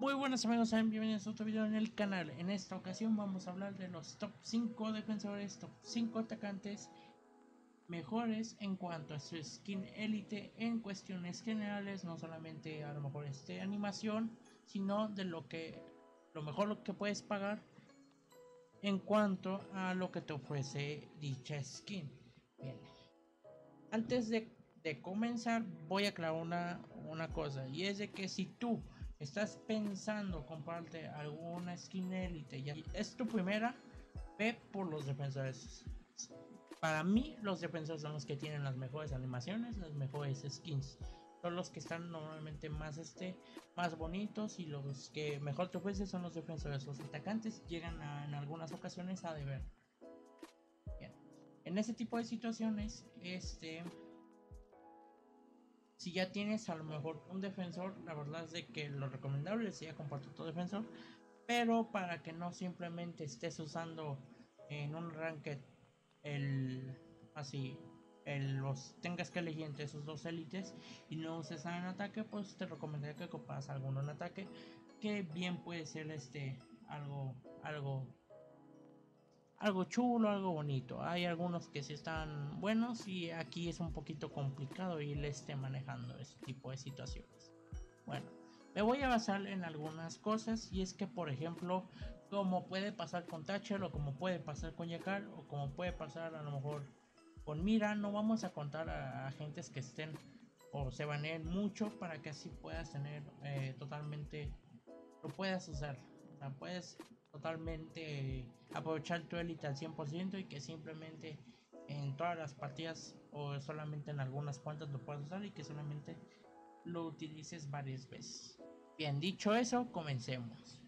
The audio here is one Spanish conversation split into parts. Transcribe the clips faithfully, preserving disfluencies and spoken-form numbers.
Muy buenos amigos, sean bienvenidos a otro video en el canal. En esta ocasión vamos a hablar de los top cinco defensores, top cinco atacantes mejores en cuanto a su skin élite en cuestiones generales, no solamente a lo mejor este animación, sino de lo que lo mejor lo que puedes pagar en cuanto a lo que te ofrece dicha skin. Bien, antes de, de comenzar voy a aclarar una, una cosa, y es de que si tú estás pensando comprarte alguna skin élite y es tu primera, ve por los defensores. Para mí los defensores son los que tienen las mejores animaciones, las mejores skins, son los que están normalmente más este más bonitos, y los que mejor te ofrecen son los defensores. Los atacantes llegan a, en algunas ocasiones a deber. Bien, en ese tipo de situaciones, este si ya tienes a lo mejor un defensor, la verdad es de que lo recomendable sería comprar tu defensor, pero para que no simplemente estés usando en un ranked el así el, los tengas que elegir entre esos dos élites y no uses en ataque, pues te recomendaría que compras alguno en ataque, que bien puede ser este algo algo algo chulo, algo bonito. Hay algunos que sí están buenos y aquí es un poquito complicado ir esté manejando este tipo de situaciones. Bueno, me voy a basar en algunas cosas, y es que por ejemplo, como puede pasar con Thatcher, o como puede pasar con Yakar, o como puede pasar a lo mejor con Mira, no vamos a contar a agentes que estén o se baneen mucho para que así puedas tener eh, totalmente, lo puedas usar. O sea, puedes totalmente aprovechar tu élite al cien por ciento y que simplemente en todas las partidas o solamente en algunas cuantas lo puedas usar y que solamente lo utilices varias veces. Bien, dicho eso, comencemos.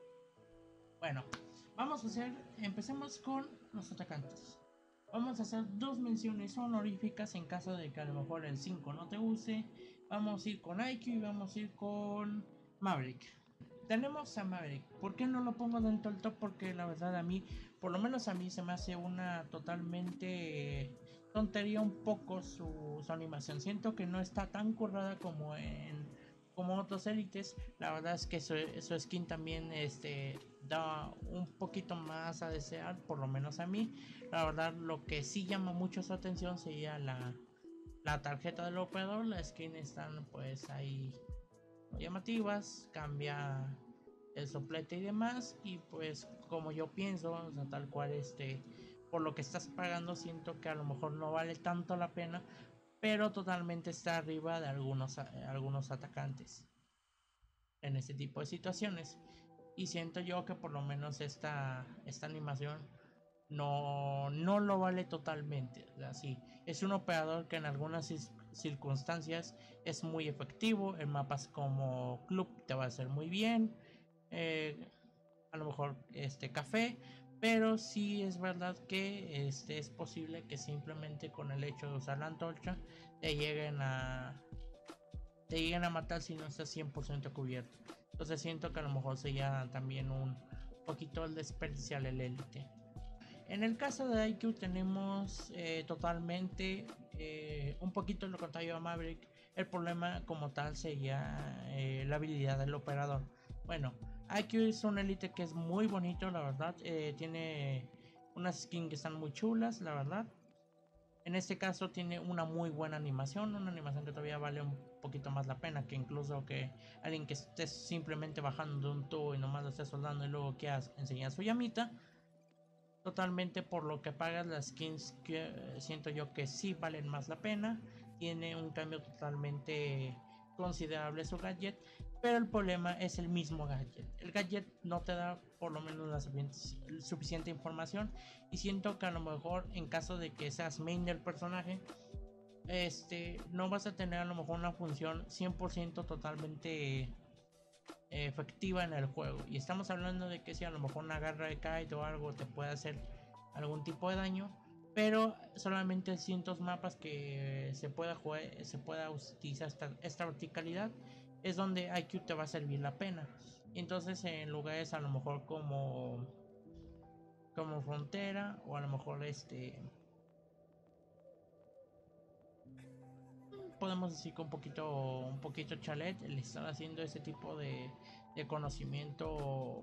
Bueno, vamos a hacer, empecemos con los atacantes. Vamos a hacer dos menciones honoríficas en caso de que a lo mejor el cinco no te guste. Vamos a ir con I Q y vamos a ir con Maverick. Tenemos a Maverick. ¿Por qué no lo pongo dentro del top? Porque la verdad a mí, por lo menos a mí, se me hace una totalmente tontería un poco su, su animación. Siento que no está tan currada como en como otros élites. La verdad es que su, su skin también este, da un poquito más a desear, por lo menos a mí. La verdad, lo que sí llama mucho su atención sería la, la tarjeta del operador. Las skins están pues ahí llamativas, cambia el soplete y demás, y pues como yo pienso, o sea, tal cual este, por lo que estás pagando, siento que a lo mejor no vale tanto la pena, pero totalmente está arriba de algunos, algunos atacantes en este tipo de situaciones, y siento yo que por lo menos esta, esta animación no, no lo vale totalmente. O sea, sí, es un operador que en algunas circunstancias es muy efectivo. En mapas como club te va a hacer muy bien, eh, a lo mejor este café, pero sí es verdad que este es posible que simplemente con el hecho de usar la antorcha te lleguen a te lleguen a matar si no estás cien por ciento cubierto. Entonces siento que a lo mejor sería también un poquito el desperdiciar el élite. En el caso de I Q tenemos eh, totalmente eh, un poquito lo contrario a Maverick. El problema como tal sería eh, la habilidad del operador. Bueno, I Q es un élite que es muy bonito, la verdad. Eh, tiene unas skins que están muy chulas, la verdad. En este caso tiene una muy buena animación, una animación que todavía vale un poquito más la pena que incluso que alguien que esté simplemente bajando de un tubo y nomás lo esté soldando y luego que enseñar su llamita. Totalmente por lo que pagas, las skins que eh, siento yo que sí valen más la pena. Tiene un cambio totalmente considerable su gadget, pero el problema es el mismo gadget. El gadget no te da por lo menos la suficiente, suficiente información, y siento que a lo mejor en caso de que seas main del personaje, este no vas a tener a lo mejor una función cien por ciento totalmente efectiva en el juego. Y estamos hablando de que si a lo mejor una garra de kite o algo te puede hacer algún tipo de daño, pero solamente en ciertos mapas que se pueda jugar, se pueda utilizar esta, esta verticalidad, es donde I Q te va a servir la pena. Entonces en lugares a lo mejor como como frontera, o a lo mejor este podemos decir que un poquito un poquito chalet, le están haciendo ese tipo de de conocimiento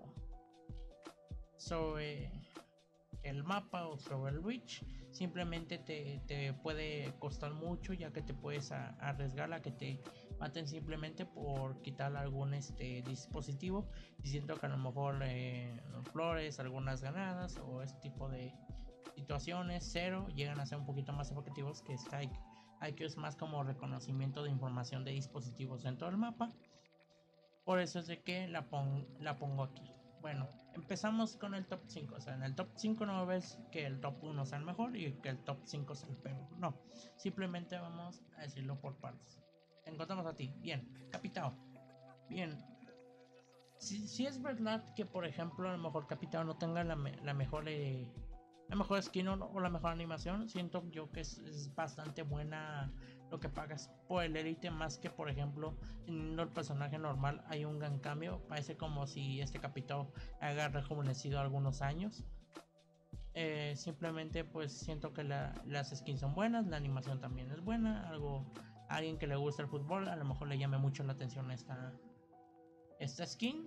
sobre el mapa o sobre el Reach, simplemente te, te puede costar mucho, ya que te puedes a, arriesgar a que te maten simplemente por quitar algún este dispositivo, diciendo que a lo mejor eh, flores, algunas granadas o este tipo de situaciones cero llegan a ser un poquito más efectivos que Strike. I Q es más como reconocimiento de información de dispositivos dentro del mapa. Por eso es de que la, pon la pongo aquí. Bueno, empezamos con el top cinco. O sea, en el top cinco no ves que el top uno sea el mejor y que el top cinco sea el peor. No, simplemente vamos a decirlo por partes. Encontramos a ti. Bien, Capitao. Bien. Si, si es verdad que, por ejemplo, a lo mejor Capitao no tenga la, me la mejor... Eh, la mejor skin o, o la mejor animación, siento yo que es, es bastante buena lo que pagas por el Elite, más que por ejemplo en el personaje normal hay un gran cambio. Parece como si este Capitán haya rejuvenecido algunos años. Eh, simplemente pues siento que la, las skins son buenas, la animación también es buena. Algo a alguien que le gusta el fútbol a lo mejor le llame mucho la atención esta, esta skin.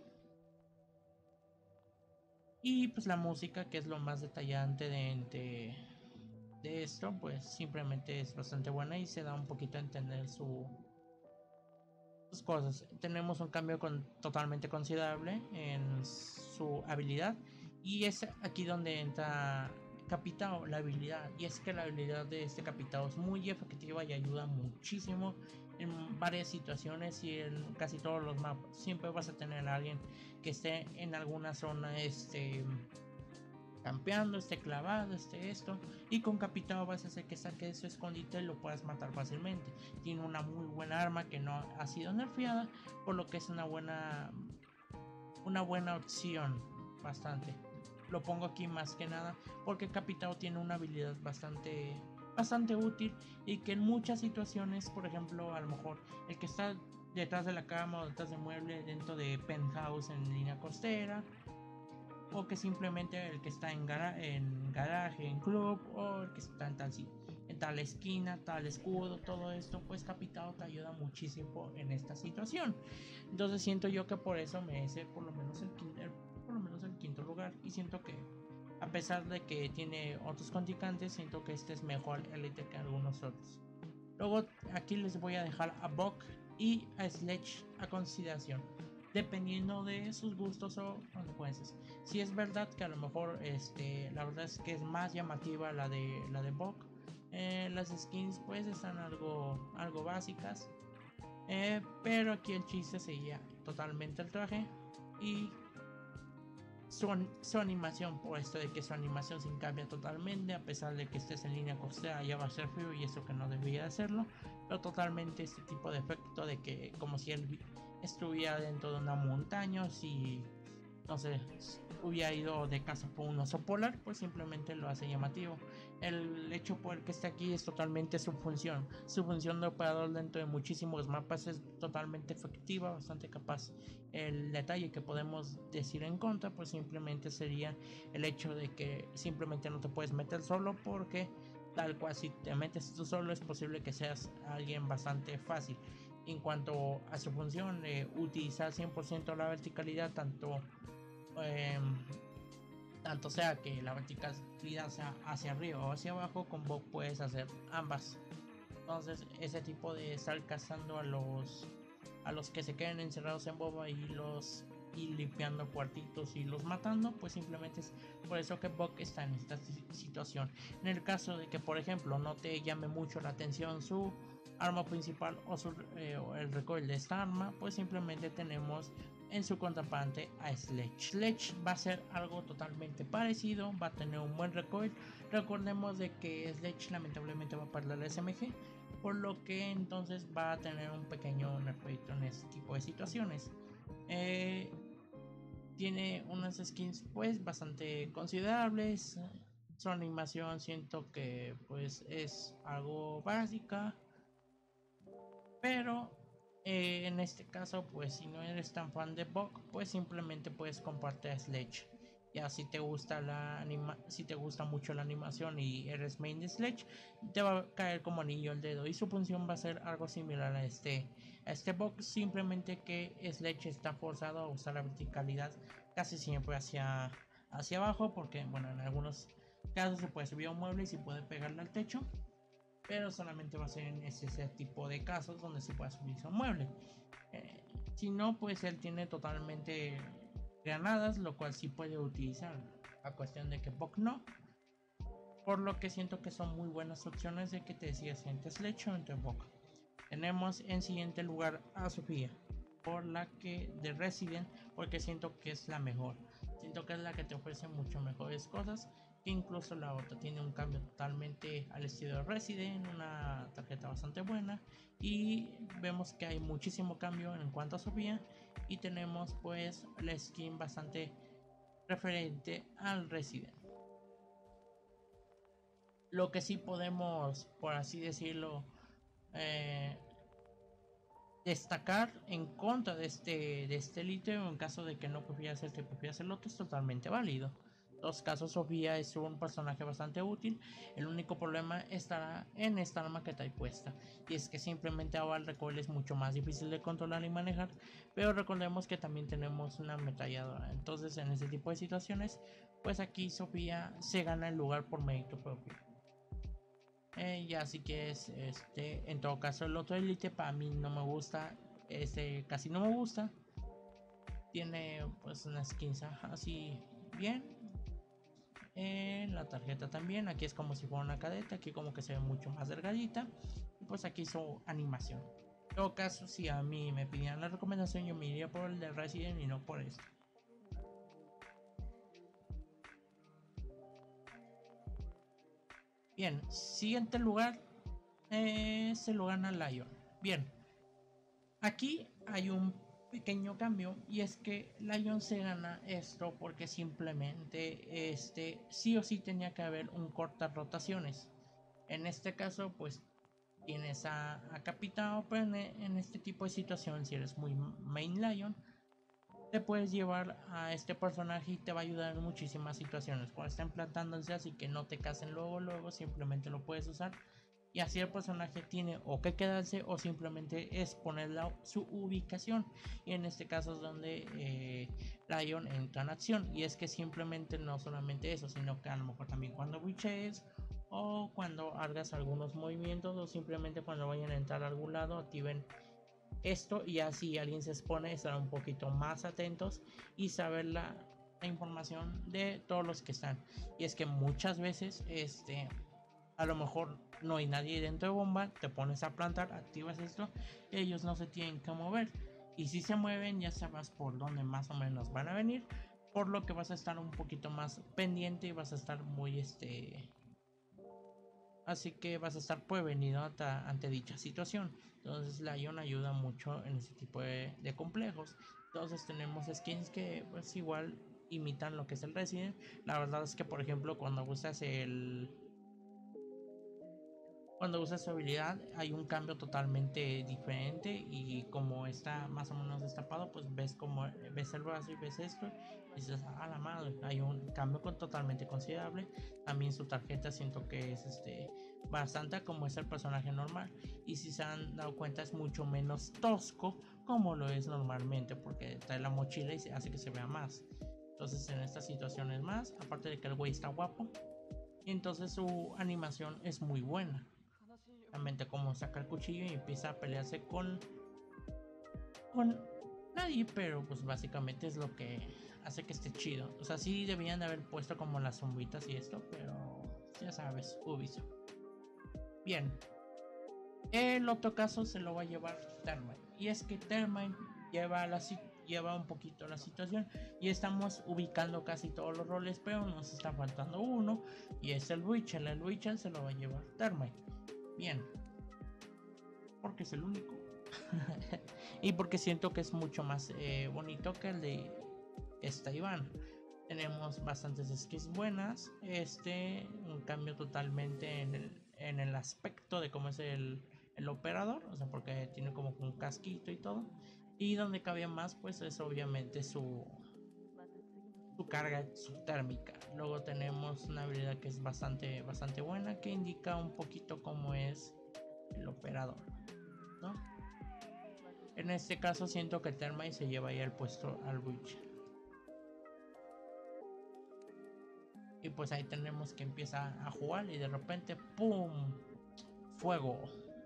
Y pues la música, que es lo más detallante de, de, de esto, pues simplemente es bastante buena y se da un poquito a entender su, sus cosas. Tenemos un cambio con, totalmente considerable en su habilidad, y es aquí donde entra Capitao, la habilidad. Y es que la habilidad de este Capitao es muy efectiva y ayuda muchísimo en varias situaciones y en casi todos los mapas. Siempre vas a tener a alguien que esté en alguna zona este campeando, esté clavado, esté esto, y con Capitao vas a hacer que saque de su escondite y lo puedas matar fácilmente. Tiene una muy buena arma que no ha sido nerfeada, por lo que es una buena una buena opción. Bastante lo pongo aquí más que nada porque Capitao tiene una habilidad bastante bastante útil, y que en muchas situaciones, por ejemplo, a lo mejor el que está detrás de la cama o detrás de mueble dentro de penthouse en línea costera, o que simplemente el que está en, gara en garaje, en club, o el que está en tal, en tal esquina, tal escudo, todo esto, pues Capitao te ayuda muchísimo en esta situación. Entonces siento yo que por eso merece por lo menos el quinto, por lo menos el quinto lugar, y siento que a pesar de que tiene otros contrincantes, siento que este es mejor Elite que algunos otros. Luego aquí les voy a dejar a Buck y a Sledge a consideración, dependiendo de sus gustos o consecuencias. Si es verdad que a lo mejor este, la verdad es que es más llamativa la de la de Buck. Eh, las skins pues están algo, algo básicas, eh, pero aquí el chiste sería totalmente el traje y su, su animación, por esto de que su animación se cambia totalmente, a pesar de que estés en línea costera ya va a ser frío, y eso que no debería hacerlo, pero totalmente este tipo de efecto de que como si él estuviera dentro de una montaña, si no sé, hubiera ido de casa por un oso polar, pues simplemente lo hace llamativo. El hecho por el que esté aquí es totalmente su función. Su función de operador dentro de muchísimos mapas es totalmente efectiva, bastante capaz. El detalle que podemos decir en contra, pues simplemente sería el hecho de que simplemente no te puedes meter solo, porque tal cual si te metes tú solo es posible que seas alguien bastante fácil. En cuanto a su función, eh, utilizar cien por ciento la verticalidad, tanto eh, tanto sea que la verticalidad sea hacia arriba o hacia abajo, con Buck puedes hacer ambas. Entonces ese tipo de estar cazando a los a los que se queden encerrados en boba y los y limpiando cuartitos y los matando, pues simplemente es por eso que Buck está en esta situación. En el caso de que por ejemplo no te llame mucho la atención su arma principal o, su, eh, o el recoil de esta arma, pues simplemente tenemos en su contraparte a Sledge. Sledge va a ser algo totalmente parecido, va a tener un buen recoil. Recordemos de que Sledge lamentablemente va a perder la S M G, por lo que entonces va a tener un pequeño nerfeito en este tipo de situaciones. Eh, tiene unas skins pues bastante considerables. Su animación siento que pues es algo básica, pero eh, en este caso pues si no eres tan fan de Buck, pues simplemente puedes compartir a Sledge. Ya si te gusta la anima si te gusta mucho la animación y eres main de Sledge, te va a caer como anillo al dedo. Y su función va a ser algo similar a este, a este box, simplemente que Sledge está forzado a usar la verticalidad casi siempre hacia, hacia abajo, porque bueno, en algunos casos se puede subir a un mueble y se puede pegarle al techo, pero solamente va a ser en ese, ese tipo de casos donde se puede subir a un mueble. Eh, si no, pues él tiene totalmente granadas, lo cual sí puede utilizar. A cuestión de que Puck no. Por lo que siento que son muy buenas opciones de que te decidas entre Sledge o entre Puck. Tenemos en siguiente lugar a Sofía, por la que de Resident, porque siento que es la mejor. Siento que es la que te ofrece mucho mejores cosas que incluso la otra. Tiene un cambio totalmente al estilo de Resident, una tarjeta bastante buena, y vemos que hay muchísimo cambio en cuanto a Sofía, y tenemos pues la skin bastante referente al Resident. Lo que sí podemos, por así decirlo, eh, destacar en contra de este, de este elite, o en caso de que no prefieras este, prefieras el otro, es totalmente válido. En dos casos, Sofía es un personaje bastante útil. El único problema estará en esta arma que trae puesta, y es que simplemente ahora el recoil es mucho más difícil de controlar y manejar. Pero recordemos que también tenemos una ametralladora, entonces en ese tipo de situaciones, pues aquí Sofía se gana el lugar por mérito propio. Eh, ya así que es este, en todo caso el otro Elite para mí no me gusta, este casi no me gusta. Tiene pues una skin así bien. En la tarjeta también, aquí es como si fuera una cadeta, aquí como que se ve mucho más delgadita. Y pues aquí hizo animación. En todo caso, si a mí me pidieran la recomendación, yo me iría por el de Resident y no por este. Bien, siguiente lugar eh, se lo gana Lion. Bien, aquí hay un pequeño cambio, y es que Lion se gana esto porque simplemente este sí o sí tenía que haber un corta rotaciones. En este caso pues tienes a, a Capitao, pero en, en este tipo de situación, si eres muy main Lion, te puedes llevar a este personaje y te va a ayudar en muchísimas situaciones. Cuando está implantándose, así que no te casen luego, luego, simplemente lo puedes usar. Y así el personaje tiene o que quedarse o simplemente es poner la, su ubicación. Y en este caso es donde eh, Lion entra en acción. Y es que simplemente no solamente eso, sino que a lo mejor también cuando biches o cuando hagas algunos movimientos, o simplemente cuando vayan a entrar a algún lado, activen esto, y así alguien se expone, estar un poquito más atentos y saber la, la información de todos los que están. Y es que muchas veces este a lo mejor no hay nadie dentro de bomba, te pones a plantar, activas esto y ellos no se tienen que mover, y si se mueven ya sabes por dónde más o menos van a venir, por lo que vas a estar un poquito más pendiente y vas a estar muy este así que vas a estar prevenido ante, ante dicha situación. Entonces la Ion ayuda mucho en ese tipo de, de complejos. Entonces tenemos skins que pues igual imitan lo que es el Resident. La verdad es que por ejemplo cuando usas el cuando usas su habilidad hay un cambio totalmente diferente, y como está más o menos destapado pues ves como ves el brazo y ves esto y dices a la madre, hay un cambio con, totalmente considerable. También su tarjeta siento que es este bastante como es el personaje normal, y si se han dado cuenta es mucho menos tosco como lo es normalmente, porque trae la mochila y se hace que se vea más. Entonces en estas situaciones más, aparte de que el güey está guapo, y entonces su animación es muy buena. Realmente como saca el cuchillo y empieza a pelearse con con nadie, pero pues básicamente es lo que hace que esté chido. O sea, sí debían de haber puesto como las sombritas y esto, pero ya sabes, Ubisoft. Bien, el otro caso se lo va a llevar Termine, y es que Termine lleva la lleva un poquito la situación, y estamos ubicando casi todos los roles, pero nos está faltando uno, y es el Witcher. El Witcher se lo va a llevar Termine. Bien, porque es el único. Y porque siento que es mucho más eh, bonito que el de esta Iván. Tenemos bastantes skins buenas. Este, un cambio totalmente en el, en el aspecto de cómo es el, el operador. O sea, porque tiene como un casquito y todo. Y donde cabía más, pues es obviamente su su carga subtérmica. Luego tenemos una habilidad que es bastante, bastante buena, que indica un poquito cómo es el operador, ¿no? En este caso siento que Termite se lleva ya el puesto al Witcher. Y pues ahí tenemos que empieza a jugar y de repente ¡pum! Fuego.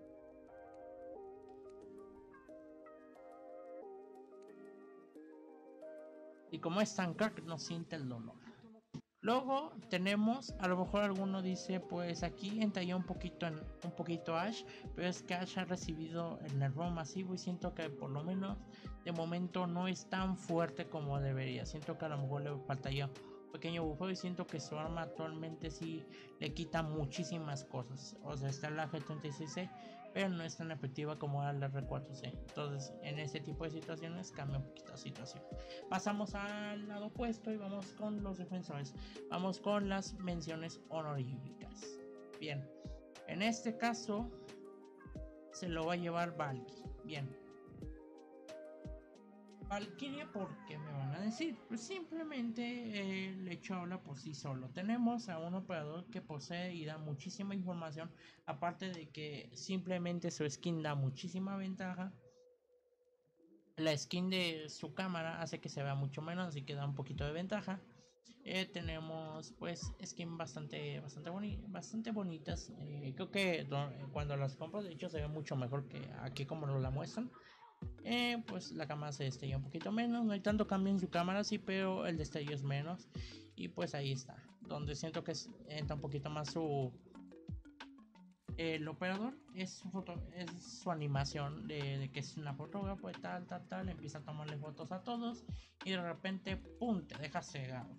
Y como es tan crack, no siente el dolor. Luego tenemos, a lo mejor alguno dice, pues aquí entalló un poquito en, un poquito Ash, pero es que Ash ha recibido el nerfeo masivo y siento que por lo menos de momento no es tan fuerte como debería. Siento que a lo mejor le faltaría un pequeño bufeo y siento que su arma actualmente sí le quita muchísimas cosas. O sea, está la G treinta y seis C, pero no es tan efectiva como la R cuatro C. Entonces, en este tipo de situaciones cambia un poquito la situación. Pasamos al lado opuesto y vamos con los defensores. Vamos con las menciones honoríficas. Bien, en este caso se lo va a llevar Valky. Bien. Valkyria, ¿por qué me van a decir? Pues simplemente eh, el hecho habla por sí solo. Tenemos a un operador que posee y da muchísima información, aparte de que simplemente su skin da muchísima ventaja. La skin de su cámara hace que se vea mucho menos, así que da un poquito de ventaja. Eh, tenemos pues skin bastante bastante, boni bastante bonitas. Eh, creo que cuando las compro, de hecho, se ve mucho mejor que aquí como nos la muestran. Eh, pues la cámara se destella un poquito menos, no hay tanto cambio en su cámara, sí, pero el destello es menos. Y pues ahí está, donde siento que es, entra un poquito más su... El operador es su, foto, es su animación de, de que es una fotógrafa, pues tal, tal, tal, empieza a tomarle fotos a todos y de repente, ¡pum!, te deja cegado.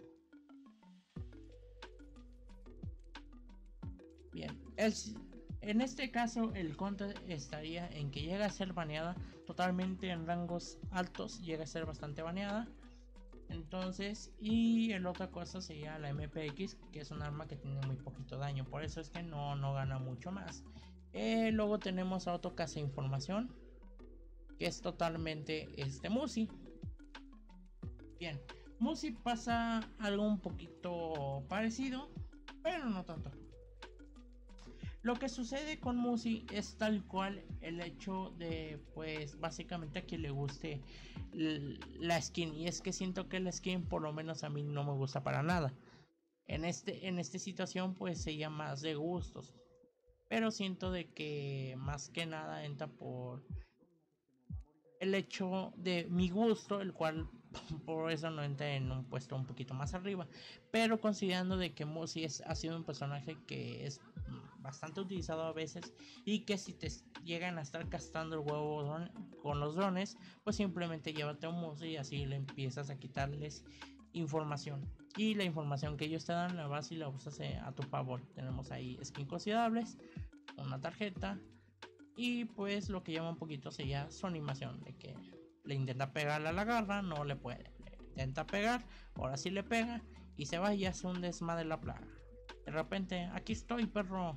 Bien, el, en este caso el contra estaría en que llega a ser baneada totalmente en rangos altos, llega a ser bastante baneada. Entonces, y el otra cosa sería la M P X, que es un arma que tiene muy poquito daño, por eso es que no, no gana mucho más. Eh, luego tenemos a otro caza información, que es totalmente este Musi. Bien, Musi pasa algo un poquito parecido, pero no tanto. Lo que sucede con Musi es tal cual el hecho de, pues, básicamente a quien le guste la skin. Y es que siento que la skin, por lo menos a mí, no me gusta para nada. En este, en esta situación, pues, sería más de gustos. Pero siento de que más que nada entra por el hecho de mi gusto, el cual por eso no entra en un puesto un poquito más arriba. Pero considerando de que Musi es, ha sido un personaje que es bastante utilizado a veces y que si te llegan a estar gastando el huevo don, con los drones, pues simplemente llévate un Musi y así le empiezas a quitarles información. Y la información que ellos te dan la vas y la usas a tu favor. Tenemos ahí skins considerables, una tarjeta. Y pues lo que llama un poquito sería su animación, de que le intenta pegar a la garra, no le puede, le intenta pegar, ahora sí le pega y se va y hace un desmadre la plaga. De repente, aquí estoy, perro.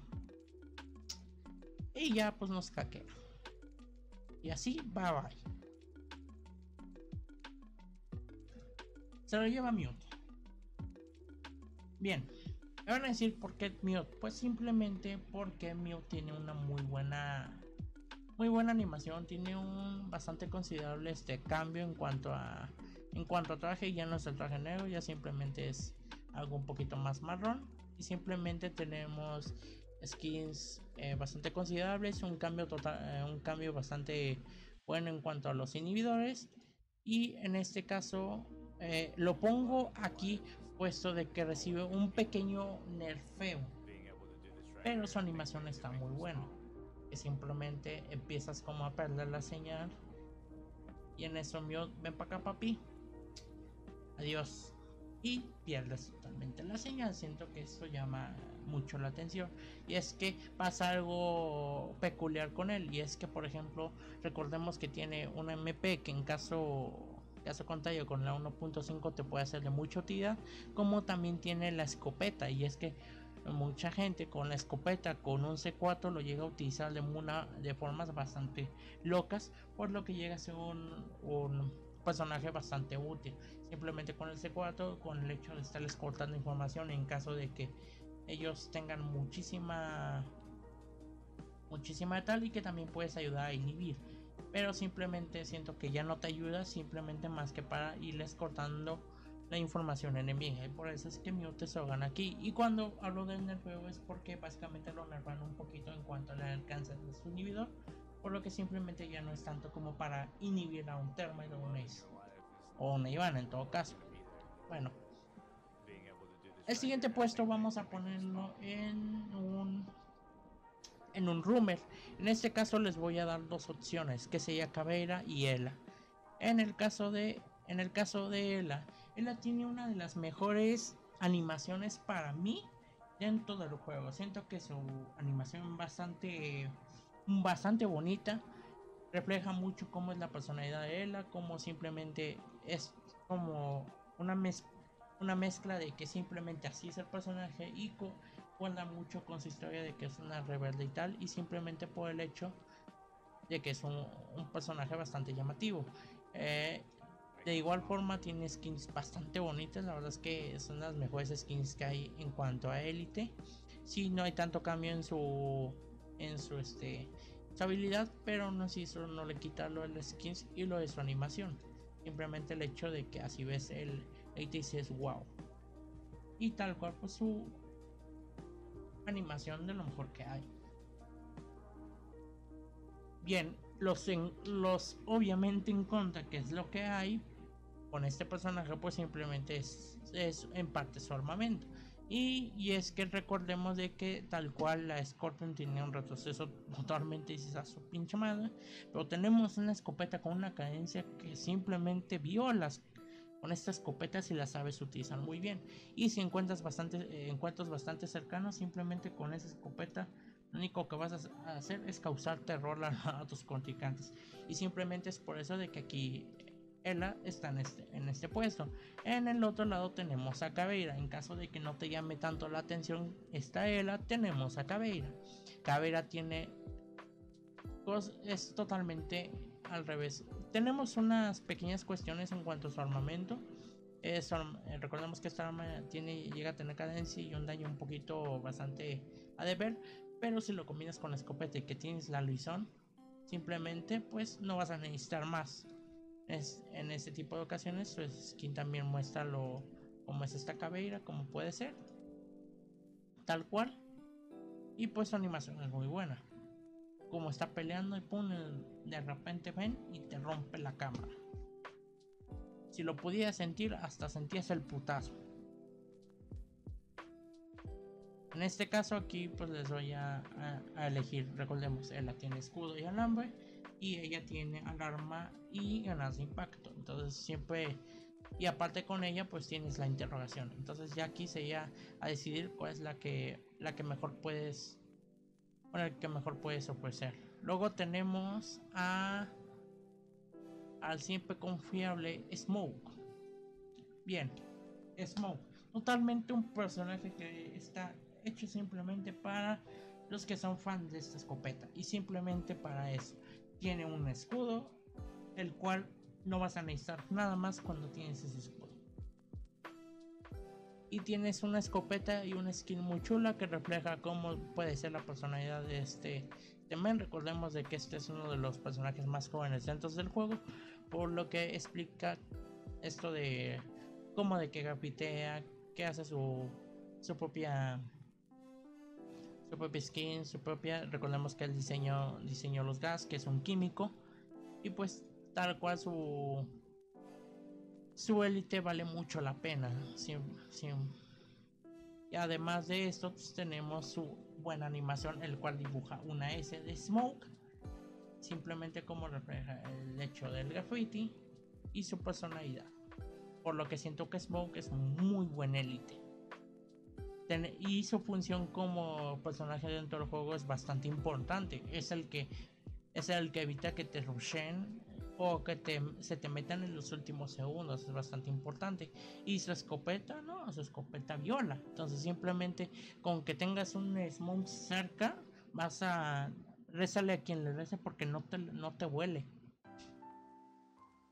Y ya pues nos caquea. Y así, bye bye. Se lo lleva Mute. Bien, me van a decir por qué Mute. Pues simplemente porque Mute tiene una muy buena muy buena animación, tiene un bastante considerable este cambio en cuanto a en cuanto a traje. Ya no es el traje negro, ya simplemente es algo un poquito más marrón y simplemente tenemos skins eh, bastante considerables, un cambio total, eh, un cambio bastante bueno en cuanto a los inhibidores. Y en este caso eh, lo pongo aquí puesto de que recibe un pequeño nerfeo, pero su animación está muy buena. Que simplemente empiezas como a perder la señal y en eso Mute, ven para acá papi, adiós, y pierdes totalmente la señal. Siento que esto llama mucho la atención y es que pasa algo peculiar con él, y es que por ejemplo recordemos que tiene una M P que en caso caso contrario con la uno punto cinco te puede hacer de mucha utilidad, como también tiene la escopeta, y es que mucha gente con la escopeta con un C cuatro lo llega a utilizar de, una, de formas bastante locas, por lo que llega a ser un, un, personaje bastante útil. Simplemente con el C cuatro, con el hecho de estarles cortando información en caso de que ellos tengan muchísima muchísima tal, y que también puedes ayudar a inhibir, pero simplemente siento que ya no te ayuda, simplemente más que para irles cortando la información enemiga, y por eso es que Mute se gana aquí. Y cuando hablo del nerfeo es porque básicamente lo nerfan un poquito en cuanto al alcance de su inhibidor, por lo que simplemente ya no es tanto como para inhibir a un Termite o un Ace o una Ivana en todo caso. Bueno, el siguiente puesto vamos a ponerlo en un en un Rumor. En este caso les voy a dar dos opciones, que sería Caveira y Ela. En el caso de en el caso de Ela, Ela tiene una de las mejores animaciones para mí dentro del juego. Siento que su animación bastante bastante bonita, refleja mucho cómo es la personalidad de Ela, como simplemente es como una mezcla una mezcla de que simplemente así es el personaje, y cuenta mucho con su historia de que es una rebelde y tal, y simplemente por el hecho de que es un, un personaje bastante llamativo. Eh, de igual forma tiene skins bastante bonitas, la verdad es que son las mejores skins que hay en cuanto a élite. Sí, no hay tanto cambio en su en su este su habilidad, pero no si eso no le quita lo de las skins y lo de su animación. Simplemente el hecho de que así ves el élite y dices wow. Y tal cual pues su animación de lo mejor que hay. Bien, los, en, los obviamente en contra, que es lo que hay con este personaje, pues simplemente es, es en parte su armamento. Y, y es que recordemos de que tal cual la Scorpion tiene un retroceso totalmente a su pinche madre, pero tenemos una escopeta con una cadencia que simplemente viola. Con esta escopeta si la sabes utilizar muy bien, y si encuentras bastante eh, encuentros bastante cercanos, simplemente con esa escopeta lo único que vas a hacer es causar terror a, a tus contrincantes, y simplemente es por eso de que aquí Ela está en este, en este puesto. En el otro lado tenemos a Caveira. En caso de que no te llame tanto la atención esta Ela, tenemos a Caveira. Caveira tiene es totalmente al revés. Tenemos unas pequeñas cuestiones en cuanto a su armamento. Eh, son, eh, recordemos que esta arma tiene, llega a tener cadencia y un daño un poquito bastante a deber, pero si lo combinas con la escopeta y que tienes la Luisón, simplemente pues no vas a necesitar más. Es, en este tipo de ocasiones su skin también muestra lo como es esta Caveira, como puede ser, tal cual, y pues su animación es muy buena. Como está peleando y pum, de repente ven y te rompe la cámara. Si lo pudieras sentir, hasta sentías el putazo. En este caso aquí pues les voy a, a, a elegir. Recordemos, ella tiene escudo y alambre, y ella tiene alarma y ganas de impacto. Entonces siempre, y aparte con ella pues tienes la interrogación. Entonces ya aquí sería a decidir cuál es la que, la que mejor puedes, bueno, el que mejor puedes ofrecer. Luego tenemos a al siempre confiable Smoke. Bien, Smoke, totalmente un personaje que está hecho simplemente para los que son fans de esta escopeta, y simplemente para eso. Tiene un escudo, el cual no vas a necesitar nada más cuando tienes ese escudo. Y tienes una escopeta y una skin muy chula que refleja cómo puede ser la personalidad de este men. Recordemos de que este es uno de los personajes más jóvenes dentro del juego, por lo que explica esto de cómo de que grafitea, que hace su, su propia su propia skin, su propia, recordemos que él diseñó, diseñó los gas, que es un químico, y pues tal cual su su élite vale mucho la pena. Sí, sí. Y además de esto pues, tenemos su buena animación, el cual dibuja una S de Smoke, simplemente como refleja el hecho del graffiti y su personalidad, por lo que siento que Smoke es un muy buen élite. Y su función como personaje dentro del juego es bastante importante. Es el que es el que evita que te rushen o que te, se te metan en los últimos segundos. Es bastante importante. Y su escopeta, no, su escopeta viola. Entonces simplemente con que tengas un Smoke cerca, vas a rezarle a quien le rece porque no te, no te huele.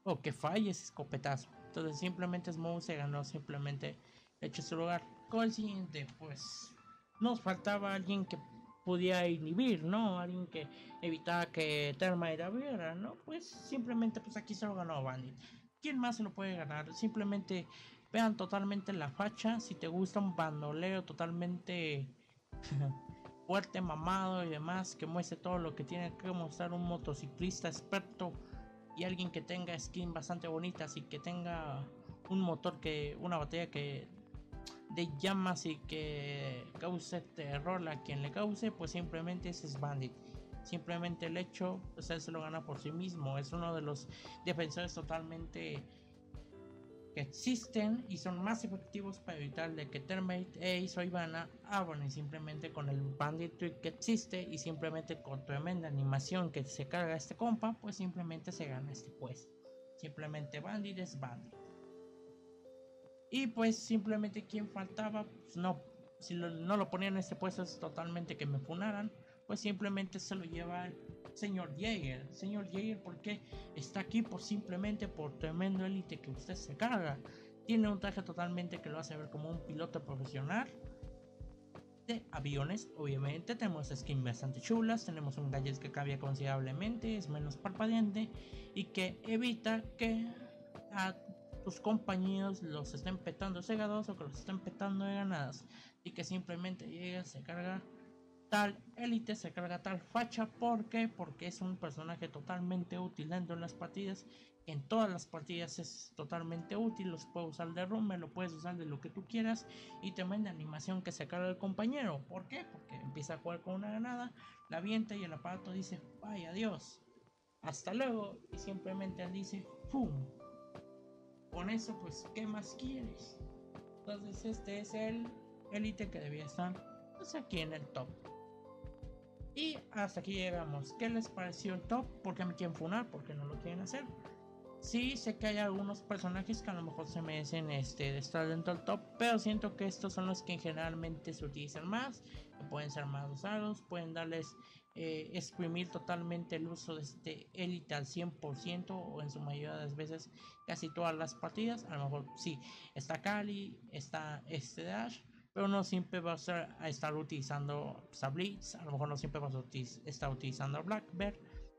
o que falle ese escopetazo. Entonces simplemente Smough se ganó simplemente hecho su lugar. Con el siguiente, pues nos faltaba alguien que pudiera inhibir, ¿no? Alguien que evitara que Termite abriera, ¿no? Pues simplemente pues aquí se lo ganó Bandit. ¿Quién más se lo puede ganar? Simplemente vean totalmente la facha. Si te gusta un bandoleo totalmente fuerte, mamado y demás, que muestre todo lo que tiene que mostrar un motociclista experto y alguien que tenga skin bastante bonitas y que tenga un motor que, una batería que de llamas y que cause terror a quien le cause, pues simplemente ese es Bandit. Simplemente el hecho, pues él se lo gana por sí mismo. Es uno de los defensores totalmente que existen y son más efectivos para evitar de que Termite, Ace o Ivana abran, y simplemente con el Bandit Trick que existe y simplemente con tremenda animación que se carga este compa, pues simplemente se gana este puesto. Simplemente Bandit es Bandit. Y pues simplemente quien faltaba, pues no, si lo, no lo ponían en este puesto es totalmente que me funaran, pues simplemente se lo lleva el señor Jaeger. Señor Jaeger, porque está aquí por simplemente por tremendo élite que usted se carga. Tiene un traje totalmente que lo hace ver como un piloto profesional de aviones. Obviamente tenemos skins bastante chulas, tenemos un gadget que cambia considerablemente, es menos parpadeante y que evita que a tus compañeros los estén petando cegados o que los estén petando de ganadas, y que simplemente llega, se carga tal élite, se carga tal facha. ¿Por qué? Porque es un personaje totalmente útil dentro de las partidas. En todas las partidas es totalmente útil, los puedes usar de room, lo puedes usar de lo que tú quieras, y también de animación que se carga el compañero. ¿Por qué? Porque empieza a jugar con una granada, la avienta y el aparato dice vaya adiós, hasta luego, y simplemente él dice ¡pum! Con eso pues ¿qué más quieres? Entonces este es el élite que debía estar pues aquí en el top. Y hasta aquí llegamos. ¿Qué les pareció el top? ¿Por qué me quieren funar? ¿Por qué no lo quieren hacer? Sí, sé que hay algunos personajes que a lo mejor se merecen este, de estar dentro del top, pero siento que estos son los que generalmente se utilizan más, que pueden ser más usados, pueden darles, eh, exprimir totalmente el uso de este élite al cien por ciento o en su mayoría de las veces casi todas las partidas. A lo mejor sí, está Kali, está este Dash, pero no siempre vas a estar utilizando pues, a Blitz, a lo mejor no siempre vas a utiz estar utilizando a Blackbeard.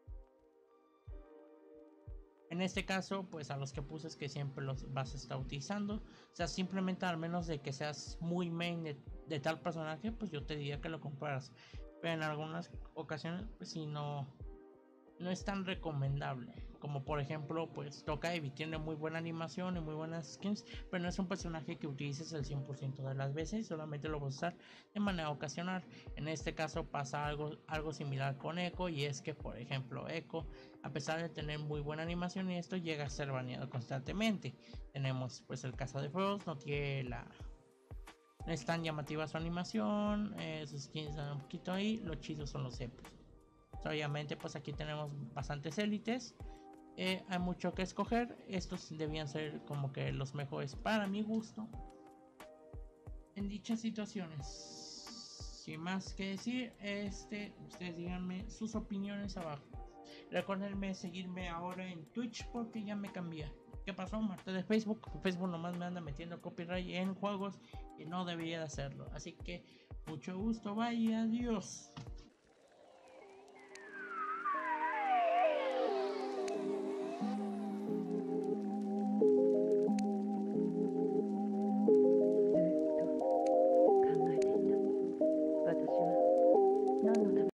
En este caso, pues a los que puse es que siempre los vas a estar utilizando. O sea, simplemente al menos de que seas muy main de, de tal personaje, pues yo te diría que lo compraras. Pero en algunas ocasiones, pues si no, no es tan recomendable. Como por ejemplo, pues Tokai tiene muy buena animación y muy buenas skins, pero no es un personaje que utilices el cien por ciento de las veces, solamente lo vas a usar de manera ocasional. En este caso pasa algo, algo similar con Echo, y es que por ejemplo Echo, a pesar de tener muy buena animación y esto, llega a ser baneado constantemente. Tenemos pues el caso de Frost, no tiene la... No es tan llamativa su animación, eh, sus skins están un poquito ahí, los chidos son los epos. Obviamente pues aquí tenemos bastantes élites, eh, hay mucho que escoger, estos debían ser como que los mejores para mi gusto en dichas situaciones. Sin más que decir, este, ustedes díganme sus opiniones abajo. Recuerdenme seguirme ahora en Twitch porque ya me cambié. ¿Qué pasó, Marte de Facebook? Facebook nomás me anda metiendo copyright en juegos y no debería de hacerlo. Así que mucho gusto, bye, adiós.